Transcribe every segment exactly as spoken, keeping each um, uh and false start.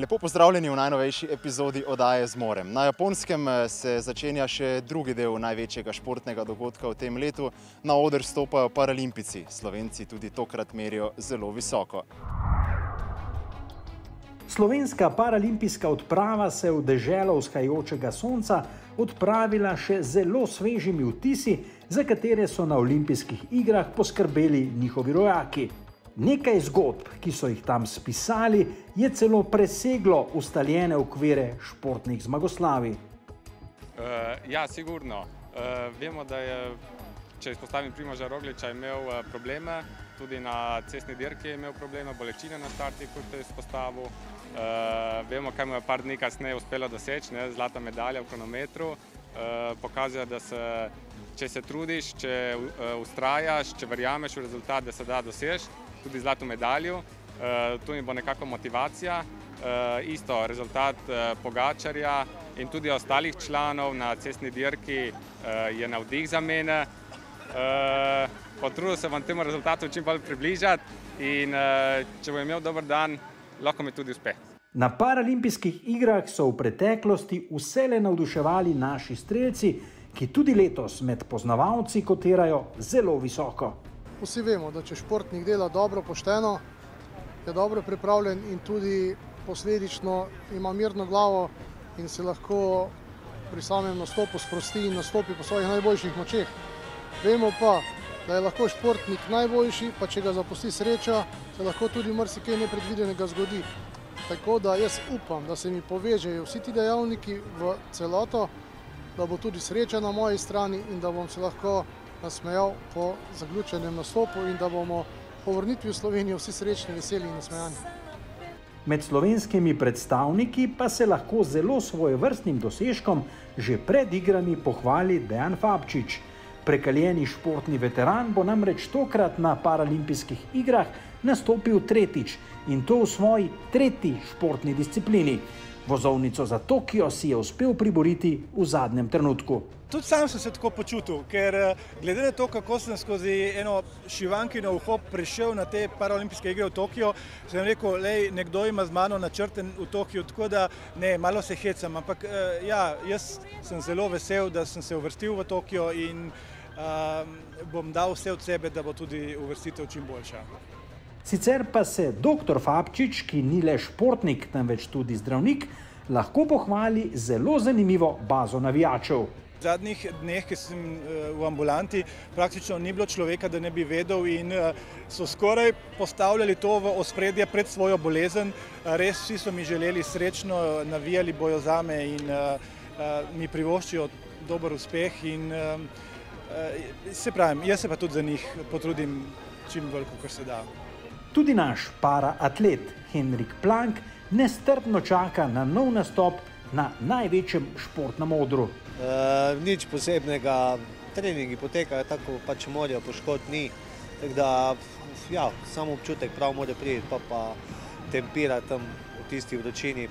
Lepo pozdravljeni v najnovejši epizodi oddaje Z morem. Na Japonskem se začenja še drugi del največjega športnega dogodka v tem letu. Na oder stopajo paralimpici. Slovenci tudi tokrat merijo zelo visoko. Slovenska paralimpijska odprava se v deželo vzhajajočega sonca odpravila še zelo svežimi vtisi, za katere so na olimpijskih igrah poskrbeli njihovi rojaki. Nekaj zgodb, ki so jih tam spisali, je celo preseglo ustaljene okvire športnih zmagoslavij. Uh, ja, sigurno. Uh, vemo, da je, če izpostavim Primoža Rogliča, imel uh, probleme, tudi na cestni dirki je imel probleme, bolečine na starti, kot je izpostavil. Uh, vemo, kaj mu je par dni kasneje uspelo doseči, ne, zlata medalja v kronometru. Uh, pokazuje, da se, če se trudiš, če uh, ustrajaš, če verjameš v rezultat, da se da doseči tudi zlato medaljo. Uh, tu mi bo nekako motivacija. Uh, isto, rezultat uh, Pogačarja in tudi ostalih članov na cestni dirki uh, je navdih za mene. Uh, potrudil se bom temu rezultatu čim bolj približati in uh, če bom imel dober dan, lahko mi tudi uspe. Na paralimpijskih igrah so v preteklosti vselej navduševali naši strelci, ki tudi letos med poznavalci kotirajo zelo visoko. Vsi vemo, da če športnik dela dobro, pošteno, je dobro pripravljen in tudi posledično ima mirno glavo in se lahko pri samem nastopu sprosti in nastopi po svojih najboljših močeh. Vemo pa, da je lahko športnik najboljši, pa če ga zapusti sreča, se lahko tudi marsikaj nepredvidenega zgodi. Tako da jaz upam, da se mi povežejo vsi ti dejavniki v celoto, da bo tudi sreča na moji strani in da bom se lahko nasmejal po zaključenem nastopu in da bomo po vrnitvi v Slovenijo vsi srečni, veseli in nasmejani. Med slovenskimi predstavniki pa se lahko zelo svojevrstnim dosežkom že pred igrami pohvali Dejan Fabčič. Prekaljeni športni veteran bo namreč tokrat na paralimpijskih igrah nastopil tretjič in to v svoji tretji športni disciplini. Vozovnico za Tokio si je uspel priboriti v zadnjem trenutku. Tudi sam sem se tako počutil, ker glede na to, kako sem skozi eno šivankino uho prišel na te paraolimpijske igre v Tokio, sem rekel, lej, nekdo ima z mano načrten v Tokiju, tako da ne, malo se hecam, ampak ja, jaz sem zelo vesel, da sem se uvrstil v Tokio in um, bom dal vse od sebe, da bo tudi uvrstitev čim boljša. Sicer pa se doktor Fabčič, ki ni le športnik, temveč tudi zdravnik, lahko pohvali zelo zanimivo bazo navijačev. V zadnjih dneh, ki sem v ambulanti, praktično ni bilo človeka, da ne bi vedel in so skoraj postavljali to v ospredje pred svojo bolezen. Res vsi so mi želeli srečno, navijali bojo zame in mi privoščijo dober uspeh in se pravim, jaz se pa tudi za njih potrudim čim bolj, kakor se da. Tudi naš paraatlet Henrik Plank nestrpno čaka na nov nastop na največjem športnem odru. Uh, nič posebnega, treningi potekajo tako, pač morajo, poškodb ni, tako da, ja, samo občutek prav mora priti, pa pa tempira tam v tisti vročini,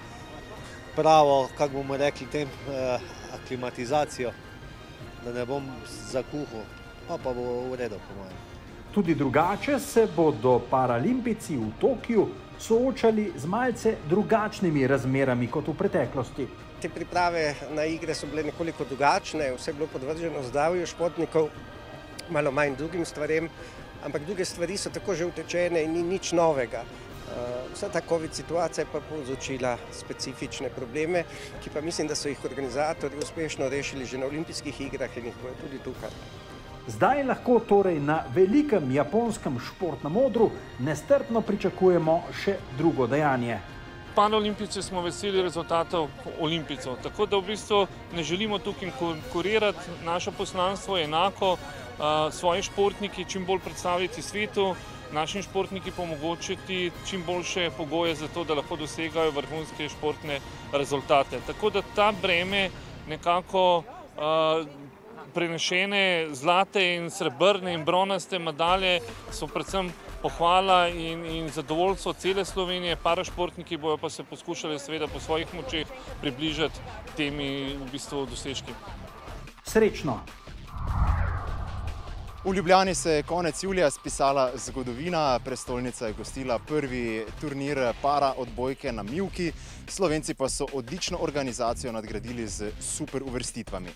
pravo, kako bomo rekli, tem uh, aklimatizacijo, da ne bom zakuhal, pa pa bo v redu, po mojem. Tudi drugače se bodo paralimpici v Tokiu soočali z malce drugačnimi razmerami kot v preteklosti. Te priprave na igre so bile nekoliko drugačne, vse je bilo podvrženo zdravju športnikov, malo manj drugim stvarem, ampak druge stvari so tako že utečene in ni nič novega. Vsa ta covid situacija je pa povzročila specifične probleme, ki pa mislim, da so jih organizatorji uspešno rešili že na olimpijskih igrah in jih bojo tudi tukaj. Zdaj lahko torej na velikem japonskem športnem odru nestrpno pričakujemo še drugo dejanje. Paraolimpijci smo veseli rezultatov olimpijcev, tako da v bistvu ne želimo tukaj konkurirati. Naše poslanstvo je enako, svoji športniki čim bolj predstaviti svetu, našim športniki pomogočiti čim boljše pogoje za to, da lahko dosegajo vrhunske športne rezultate. Tako da ta breme nekako prenešene zlate in srebrne in bronaste medalje so predvsem pohvala in, in zadovoljstvo cele Slovenije. Parašportniki bojo pa se poskušali seveda po svojih močeh približati temi v bistvu dosežki. Srečno! V Ljubljani se je konec julija spisala zgodovina, prestolnica je gostila prvi turnir para odbojke na mivki, Slovenci pa so odlično organizacijo nadgradili z super uvrstitvami.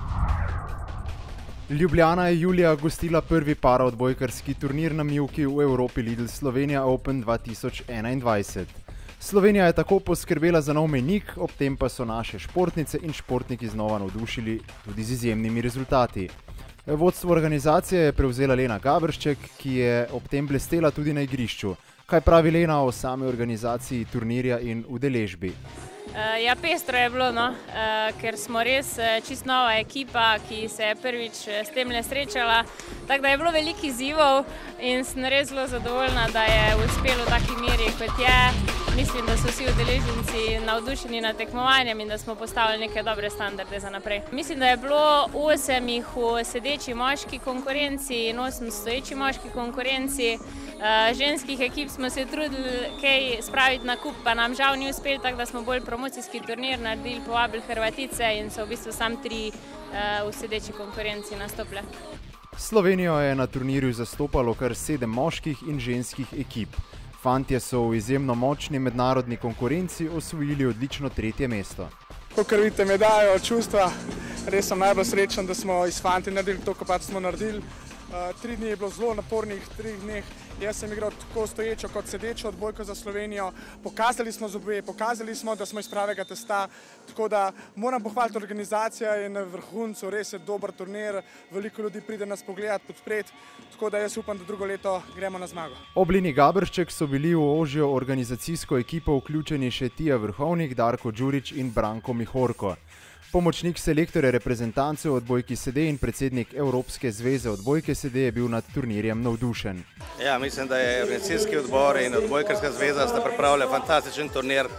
Ljubljana je julija gostila prvi para odbojkarski turnir na mivki v Evropi Lidl Slovenija Open dva tisoč enaindvajset. Slovenija je tako poskrbela za nov mejnik, ob tem pa so naše športnice in športniki znova navdušili tudi z izjemnimi rezultati. Vodstvo organizacije je prevzela Lena Gabršček, ki je ob tem blestela tudi na igrišču. Kaj pravi Lena o sami organizaciji turnirja in udeležbi? Ja, pestro je bilo, no, ker smo res čist nova ekipa, ki se je prvič s temle srečala. Tako da je bilo veliko izzivov in sem res zelo zadovoljna, da je uspelo v taki meri, kot je. Mislim, da so vsi udeleženci navdušeni nad tekmovanjem in da smo postavili neke dobre standarde za naprej. Mislim, da je bilo osem jih v sedeči moški konkurenci in osem stoječi moški konkurenci. Ženskih ekip smo se trudili kaj spraviti na kup, pa nam žal ni uspelo, tako da smo bolj promocijski turnir naredili, povabili Hrvatice in so v bistvu sam tri v sedeči konkurenci nastopile. Slovenijo je na turnirju zastopalo kar sedem moških in ženskih ekip. Fantje so v izjemno močni mednarodni konkurenci osvojili odlično tretje mesto. Kakor vidite, me dajo čustva. Res sem najbolj srečen, da smo iz fanti naredili to, kar smo naredili. Tri dni je bilo zelo napornih, tri dneh. Jaz sem igral tako stoječo kot sedečo odbojko za Slovenijo. Pokazali smo zobe, pokazali smo, da smo iz pravega testa. Tako da moram pohvaliti organizacijo in na vrhuncu, res je dober turnir. Veliko ljudi pride nas pogledati, podpreti. Tako da jaz upam, da drugo leto gremo na zmago. Ob Leni Gabršček so bili v ožjo organizacijsko ekipo vključeni še Tija Vrhovnik, Darko Đurić in Branko Mihorko. Pomočnik selektorja reprezentance v odbojki sede in predsednik Evropske zveze odbojke sede je bil nad turnirjem navdušen. Ja, mislim, da je organizacijski odbor in odbojkarska zveza sta pripravili fantastičen turnir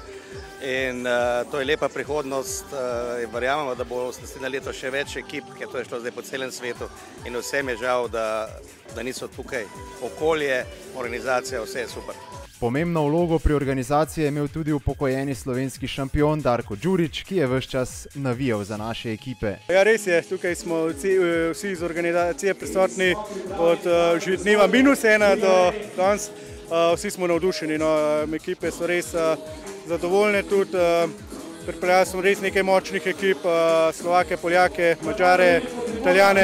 in uh, to je lepa prihodnost. Uh, verjamemo, da bo naslednje leto še več ekip, ker to je šlo zdaj po celem svetu in vsem je žal, da, da niso tukaj. Okolje, organizacija, vse je super. Pomembno vlogo pri organizaciji je imel tudi upokojeni slovenski šampion Darko Đurić, ki je ves čas navijal za naše ekipe. Ja, res je, tukaj smo vsi iz organizacije prisotni od že dneva minus ena do danes. Vsi smo navdušeni, no, ekipe so res zadovoljne tudi. Pripeljali smo res nekaj močnih ekip, Slovake, Poljake, Mađare, Italijane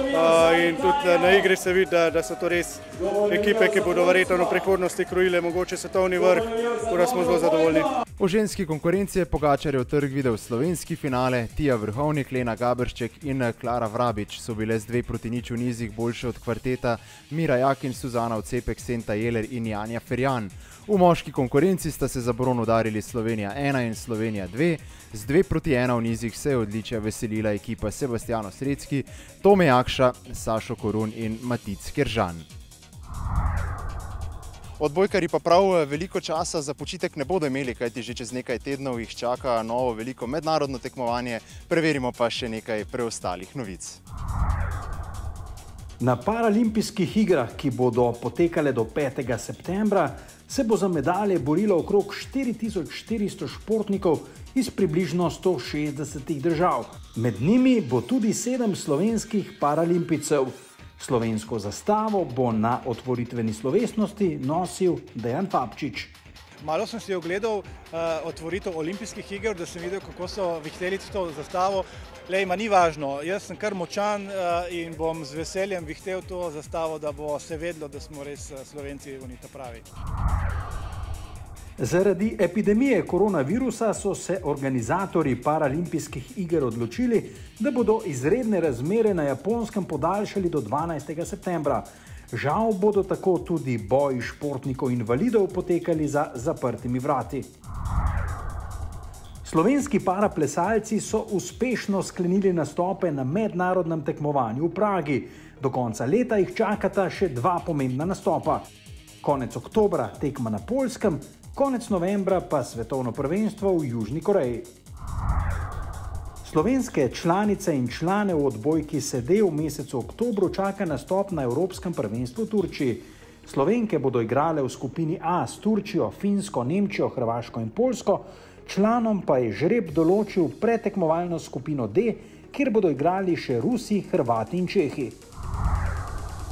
in tudi na igri se vidi, da so to res ekipe, ki bodo verjetno v prihodnosti krojile mogoče svetovni vrh, tako da smo zelo zadovoljni. V ženski konkurenci je Pogačarjev trg videl slovenski finale, Tija Vrhovnik, Lena Gabršček in Klara Vrabič so bile z dve proti nič v nizih boljše od kvarteta Mira Jakin, Suzana Ocepek, Senta Jeler in Janja Ferjan. V moški konkurenci sta se za bron udarili Slovenija ena in Slovenija dve. Z dve proti ena v nizih se je odličja veselila ekipa Sebastiano Srecki, Tome Jakša, Sašo Korun in Matic Keržan. Odbojkarji pa prav veliko časa za počitek ne bodo imeli, kajti že čez nekaj tednov jih čaka novo veliko mednarodno tekmovanje. Preverimo pa še nekaj preostalih novic. Na paralimpijskih igrah, ki bodo potekale do petega septembra, se bo za medalje borilo okrog štiri tisoč štiristo športnikov iz približno sto šestdesetih držav. Med njimi bo tudi sedem slovenskih paralimpijcev. Slovensko zastavo bo na otvoritveni slovesnosti nosil Dejan Fabčič. Malo sem si ogledal uh, otvoritev olimpijskih iger, da sem videl, kako so vihteli to zastavo. Lej, ma ni važno, jaz sem kar močan uh, in bom z veseljem vihtel to zastavo, da bo se vedlo, da smo res Slovenci oni ta pravi. Zaradi epidemije koronavirusa so se organizatorji paralimpijskih iger odločili, da bodo izredne razmere na Japonskem podaljšali do dvanajstega septembra. Žal bodo tako tudi boji športnikov invalidov potekali za zaprtimi vrati. Slovenski paraplesalci so uspešno sklenili nastope na mednarodnem tekmovanju v Pragi. Do konca leta jih čakata še dva pomembna nastopa. Konec oktobra tekma na Poljskem, konec novembra pa svetovno prvenstvo v Južni Koreji. Slovenske članice in člane v odbojki sede v mesecu oktobru čaka nastop na Evropskem prvenstvu v Turčiji. Slovenke bodo igrale v skupini A s Turčijo, Finsko, Nemčijo, Hrvaško in Poljsko, članom pa je žreb določil pretekmovalno skupino D, kjer bodo igrali še Rusi, Hrvati in Čehi.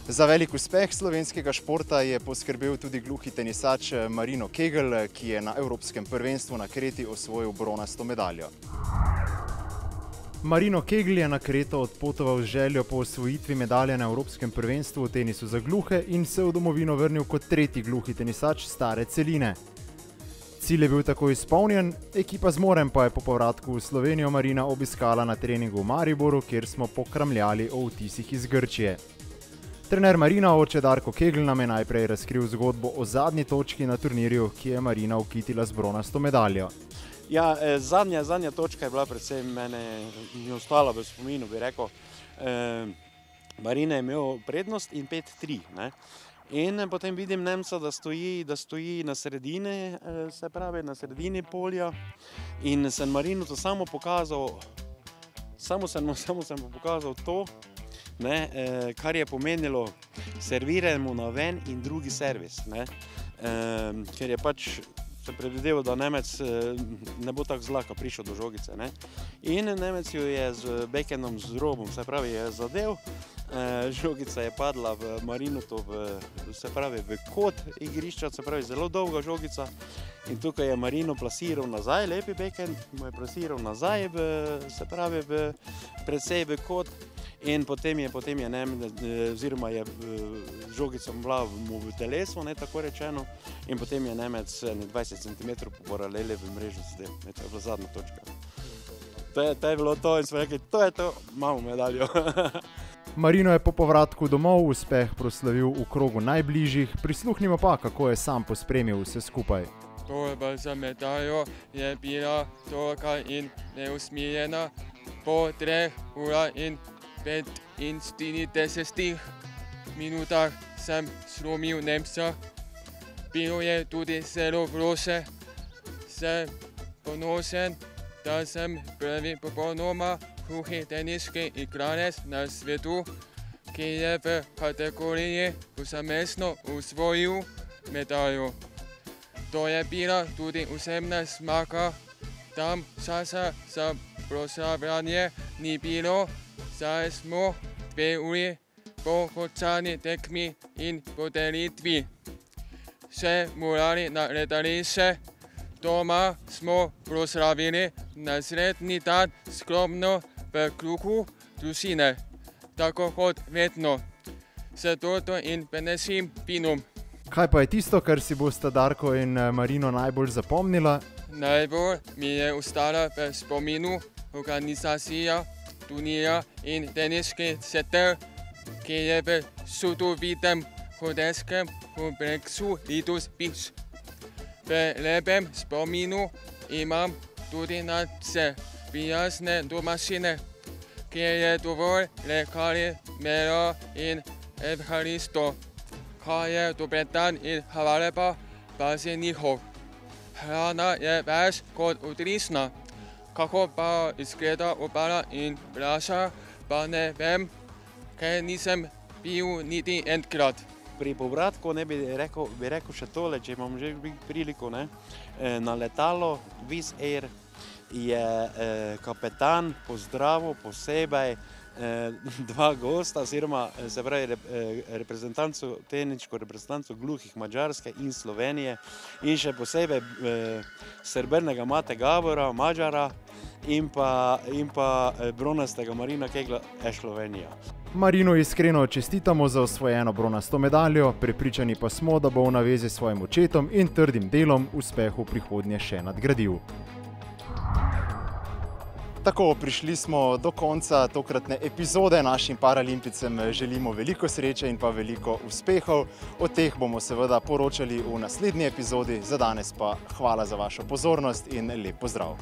Za velik uspeh slovenskega športa je poskrbel tudi gluhi tenisač Marino Kegl, ki je na Evropskem prvenstvu na Kreti osvojil bronasto medaljo. Marino Kegl je na Kreto odpotoval z željo po osvojitvi medalje na Evropskem prvenstvu v tenisu za gluhe in se v domovino vrnil kot tretji gluhi tenisač stare celine. Cilj je bil tako izpolnjen, ekipa Zmorem pa je po povratku v Slovenijo Marina obiskala na treningu v Mariboru, kjer smo pokramljali o vtisih iz Grčije. Trener Marina, oče Darko Kegl, nam je najprej razkril zgodbo o zadnji točki na turnirju, ki je Marina ukitila z bronasto medaljo. Ja, zadnja, zadnja točka je bila predvsem mene, mi ostala v spominu, bi rekel. Eh, Marina je imel prednost in pet tri. In potem vidim Nemca, da stoji, da stoji na sredini, se pravi na sredini polja, in sem Marinu to samo pokazal, samo sem, samo sem pokazal to, ne, eh, kar je pomenilo servirajmo na ven in drugi servis, ne, eh, ker je pač se predvideval, da Nemec eh, ne bo tako zlahka prišel do žogice, ne. In Nemec jo je z backhandom, z robom, se pravi, je zadev, eh, žogica je padla v Marinuto, v, se pravi, v kot igrišča, se pravi, zelo dolga žogica, in tukaj je Marino plasiral nazaj, lepi backhand, mu je plasiral nazaj, v, se pravi, v, predsej v kot. In potem je, potem je, ne, oziroma je žogica bila mu v telesu, ne, tako rečeno, in potem je Nemec dvajset centimetrov po paraleli v mrežo sedel. To je bila zadnja točka. To je, to je bilo to in smo rekli, to je to, imamo medaljo. Marino je po povratku domov uspeh proslavil v krogu najbližjih, prisluhnimo pa, kako je sam pospremil vse skupaj. Borba za medaljo je bila tolka in neusmiljena. Po treh urah in petinštiridesetih minutah sem slomil Nemca. Bilo je tudi zelo vroče. Sem ponosen, da sem prvi popolnoma gluhi teniški igralec na svetu, ki je v kategoriji osemnajst osvojil medaljo. To je bila tudi osebna zmaga. Tam časa za proslavljanje ni bilo, saj smo dve uri po končani tekmi in podelitvi se morali na letališče. Doma smo proslavili naslednji dan skromno v krugu družine, tako kot vedno, s torto in penečim vinom. Kaj pa je tisto, kar si bosta Darko in Marino najbolj zapomnila? Najbolj mi je ostala v spominu organizacija turnirja in teniški setel, ki je v čudovitem hotelskem kompleksu Litus Beach. V lepem spominu imam tudi nadvse prijazne domačine, kjer je dovolj lekali, melo in evharisto. Kaj je dober dan in hvala lepa, pa si njihov. Hrana je več kot odlična. Kako pa izgleda obala in plaža, pa ne vem, ker nisem bil niti enkrat. Pri povratku ne bi rekel, bi rekel še tole, če imam že priliko, ne. Na letalo Wizz Air je eh, kapetan pozdravil posebej eh, dva gosta, oziroma se pravi reprezentanco, teniško reprezentanco gluhih Madžarske in Slovenije in še posebej eh, srebrnega Mate Gabora, Mađara, in pa, in pa bronastega Marina Kegla, Slovenija. Marinu iskreno čestitamo za osvojeno bronasto medaljo, prepričani pa smo, da bo v navezi s svojim očetom in trdim delom uspeh v prihodnje še nadgradil. Tako, prišli smo do konca tokratne epizode. Našim paralimpijcem želimo veliko sreče in pa veliko uspehov. O teh bomo seveda poročali v naslednji epizodi. Za danes pa hvala za vašo pozornost in lep pozdrav.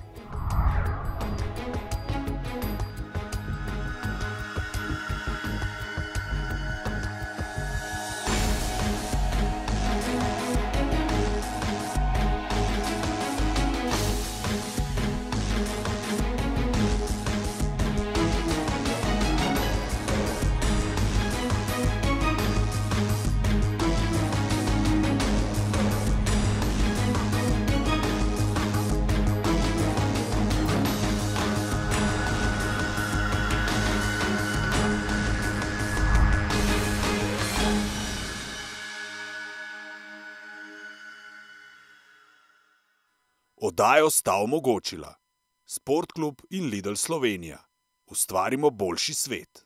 Oddajo sta omogočila Sportklub in Lidl Slovenija. Ustvarimo boljši svet.